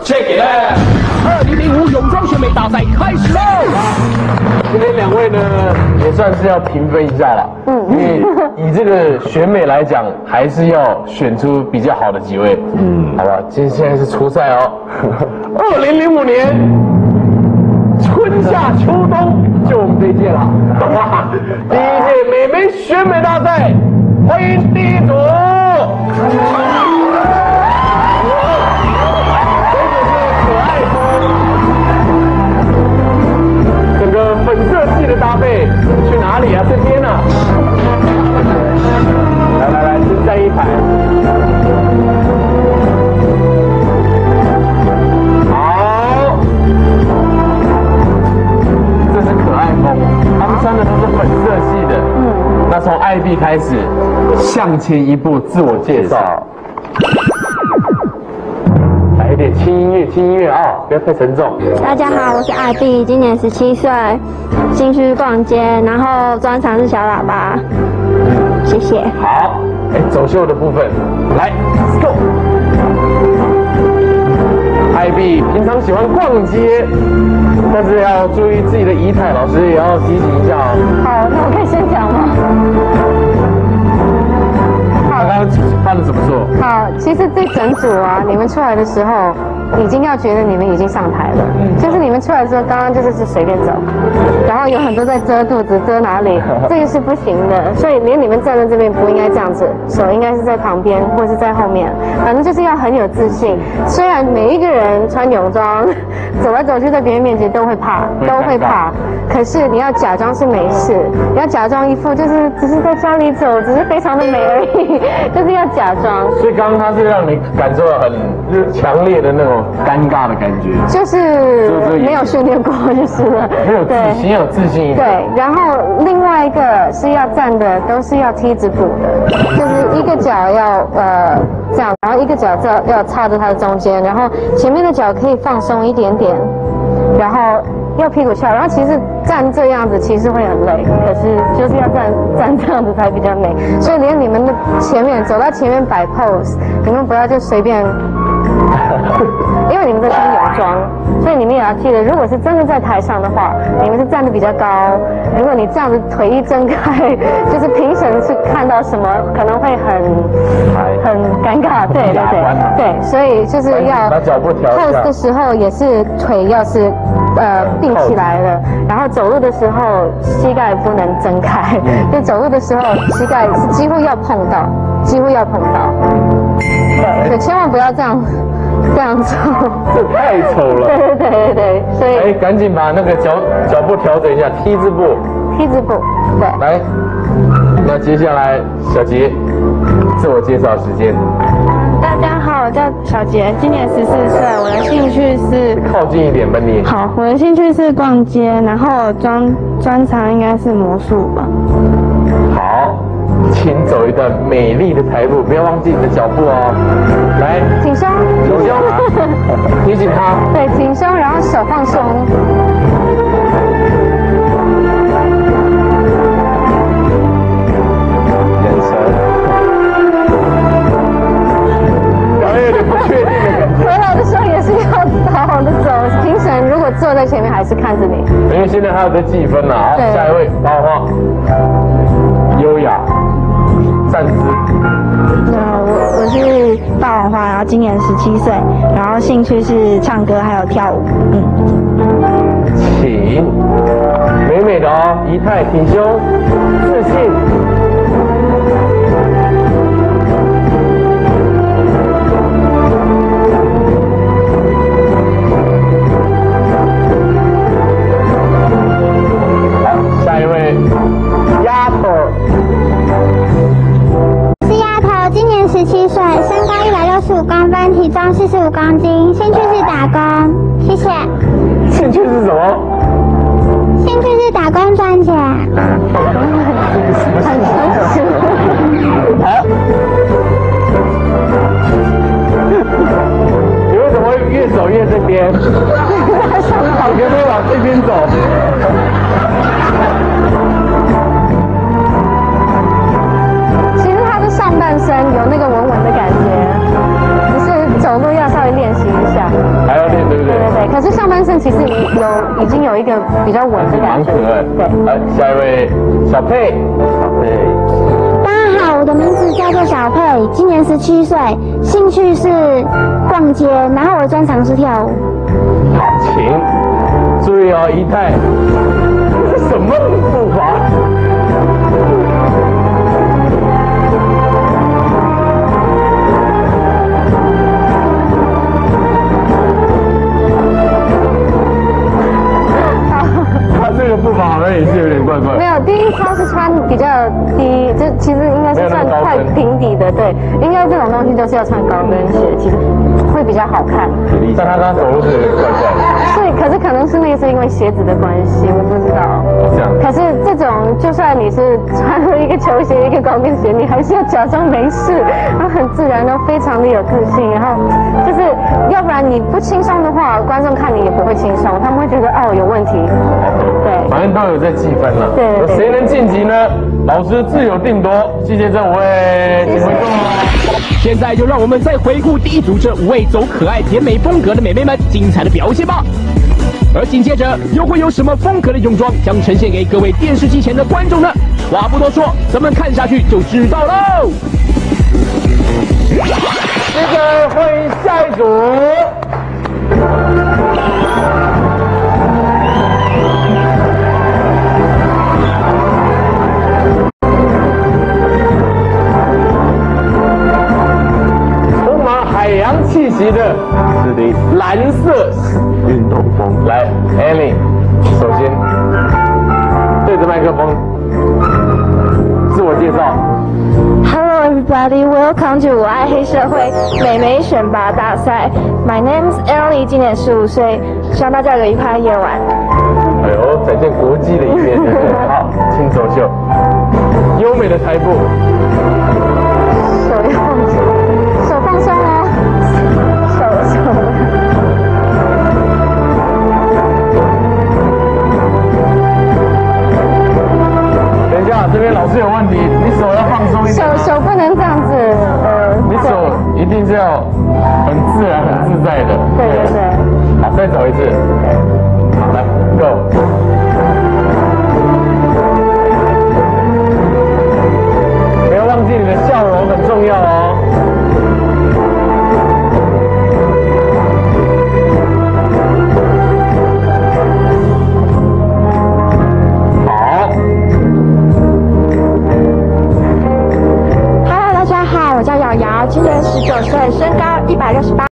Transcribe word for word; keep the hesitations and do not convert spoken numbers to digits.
check it out！ 二零零五泳装选美大赛开始喽！ 今天两位呢，也算是要评分一下了。嗯，因为以这个选美来讲，还是要选出比较好的几位。嗯，好吧，今天现在是初赛哦。二零零五年春夏秋冬就我们这一届了。哇，第一届美眉选美大赛，欢迎第一组。粉色系的搭配去哪里啊？这边呢、啊？来来来，先站一排。好，这是可爱风，他们穿的都是粉色系的。嗯，那从艾碧开始，向前一步，自我介绍。来一点轻音乐，轻音乐啊，不要太沉重。 大家好，我是艾碧，今年十七岁，兴趣逛街，然后专长是小喇叭。嗯，谢谢。 好，哎，走秀的部分，来 ，Let's go。艾碧平常喜欢逛街，但是要注意自己的仪态，老师也要提醒一下哦。 好，那我可以先讲吗？ 刚刚犯了什么错？ 好，其实这整组啊，你们出来的时候，已经要觉得你们已经上台了。嗯，就是你们出来的时候，刚刚就是是随便走，然后有很多在遮肚子、遮哪里，这个是不行的。所以连你们站在这边不应该这样子，手应该是在旁边或是在后面，反正就是要很有自信。虽然每一个人穿泳装走来走去，在别人面前都会怕，都会怕，可是你要假装是没事，你要假装一副就是只是在家里走，只是非常的美而已。就是要假装， 所以刚刚他是让你感受到很强烈的那种尴尬的感觉， 就是没有训练过就是了， 很有自信，有自信一点。 对，然后另外一个是要站的，都是要梯子步的，就是一个脚要呃这样，然后一个脚要要插着它的中间，然后前面的脚可以放松一点点，然后要屁股翘，然后其实站这样子其实会很累，可是就是要站站这样子才比较美。所以连你们的前面走到前面摆 pose， 你们不要就随便，因为你们在穿泳装，所以你们也要记得，如果是真的在台上的话，你们是站得比较高。如果你这样子腿一睁开，就是评审是看到什么可能会很很尴尬。对对对对，所以就是要 pose 的时候也是腿要是。呃，并起来了，然后走路的时候膝盖不能睁开，就走路的时候膝盖是几乎要碰到，几乎要碰到，对，所以千万不要这样这样做， 这太丑了。 对对对对对，所以哎，赶紧把那个脚脚步调整一下，梯字步， 梯字步，对。 来，那接下来小杰自我介绍时间。 大家好，我叫小杰，今年十四岁，我的兴趣是靠近一点吧你。 好，我的兴趣是逛街，然后专专长应该是魔术吧。 好，请走一段美丽的台步，不要忘记你的脚步哦。来， 挺胸， 挺胸，提醒他。 对，挺胸，然后手放松。回来的时候也是要好好的走，评审如果坐在前面还是看着你。 因为现在还有在计分呢。好，下一位包花，优雅，站姿。 那我我是霸王花，然后今年十七岁，然后兴趣是唱歌还有跳舞。嗯， 请美美的哦，仪态挺胸，自信。下一位，丫头。 是丫头，今年十七岁，身高一百六十五公分，体重四十五公斤，兴趣是打工。谢谢。 兴趣是什么？ 兴趣是打工赚钱。 好。你为什么会越走越这边？好，可不可以往这边走？ 其实他的上半身有那个稳稳的感觉，只是走路要稍微练习一下。 还有身其实有已经有一个比较稳的感觉。 蛮可爱。 对。 来，下一位小佩，小佩。 大家好，我的名字叫做小佩，今年十七岁，兴趣是逛街，然后我的专长是跳舞。 好，请注意哦，仪态，这是什么步伐？他这个步伐好像也是有点怪怪。 没有，第一他是穿比较低，这其实应该是算太平底的，对，应该这种东西就是要穿高跟鞋，其实会比较好看。 但他刚走路是怪怪的。 所以，可是可能是那个是因为鞋子的关系，我不知道。 这样。 可是这种，就算你是穿了一个球鞋、一个高跟鞋，你还是要假装没事，然后很自然，然后非常的有自信，然后就是，要不然你不轻松的话，观众看你也不会轻松，他们会觉得哦有问题。对， 反正都有在计分了。 对对对。 谁能晋级呢？老师自有定夺。谢谢这五位，请回座。 现在就让我们再回顾第一组这五位走可爱甜美风格的美眉们精彩的表现吧。而紧接着又会有什么风格的泳装将呈现给各位电视机前的观众呢？话不多说，咱们看下去就知道喽。 接着欢迎下一组。海洋气息的，是的，蓝色运动风。来 ，Ellie， 首先对着麦克风自我介绍。 Hello everybody, welcome to 我爱黑社会美眉选拔大赛。My name is Ellie， 今年十五岁，希望大家有个愉快的夜晚。 哎呦，展现国际的一面。好，请走秀，优美的台步。 手要放松，手放松哦。 等一下，这边老师有问题，你手要放松一点。 手手不能这样子，呃， 你手一定是要很自然、很自在的。 对对对。 好，再走一次。好，来 ，Go。不要忘记你的笑容很重要哦。 Hello， 大家好，我叫瑶瑶，今年十九岁，身高一百六十八